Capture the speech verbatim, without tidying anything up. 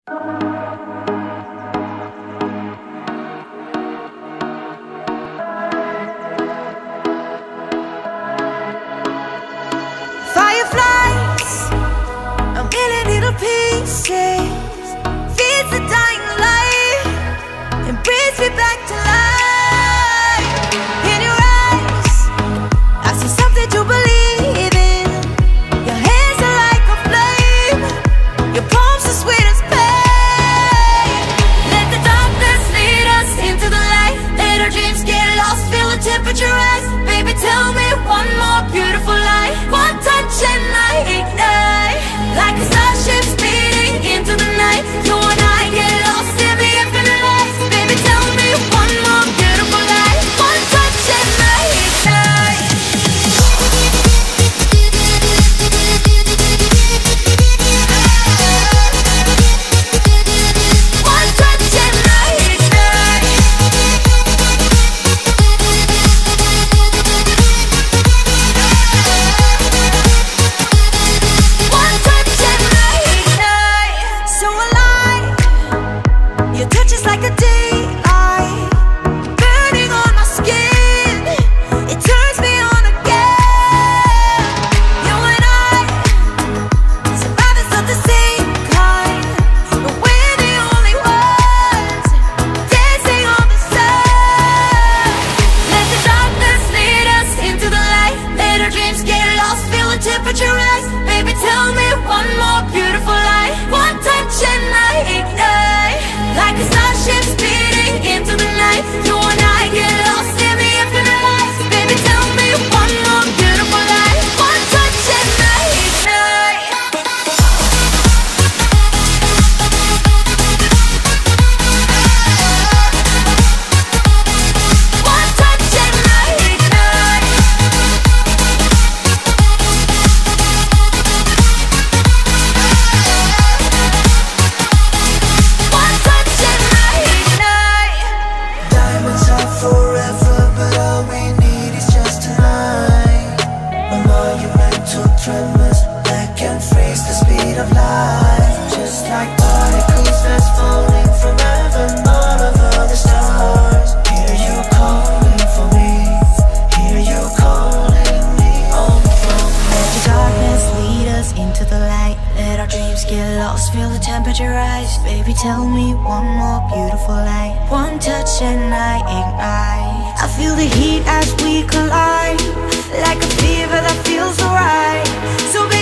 Fireflies, a million little pieces, feeds the dying light and brings me back to life. In your eyes, I see something to believe in. Your hands are like a flame, your palms are sweet as pain. Let the darkness lead us into the light. Let our dreams get lost, feel the temperature rise. Baby, tell me one more beautiful lie. One touch and I ignite, like a starship speeding into the night. You and I get lost in the infinite lights. Baby, tell me one more beautiful lie. One touch and I ignite. One touch and I ignite. One touch and I ignite. So alive, your touch is like a daylight, burning on my skin. It turns me on again. You and I, survivors of the same kind, but we're the only ones dancing on the sun. Let the darkness lead us into the light. Let our dreams get lost, feel the temperature rise. Baby, tell me one more beautiful lie. One touch and I ignite, like a starship speeding into the night. You and I get lost in the infinite lights. Baby, tell me one more beautiful lie. One touch and I ignite. One touch and I ignite. One touch and I ignite. Diamonds are forever, but all we need is just tonight. A monumental tremors that can freeze the speed of light. Just like particles that's falling from heaven, all over the stars. Hear you calling for me, hear you calling me home from Let the darkness lead us into the light. Let our dreams get lost, feel the temperature rise. Baby, tell me one more beautiful lie. One touch and I ignite. I feel the heat as we collide, like a fever that feels alright. So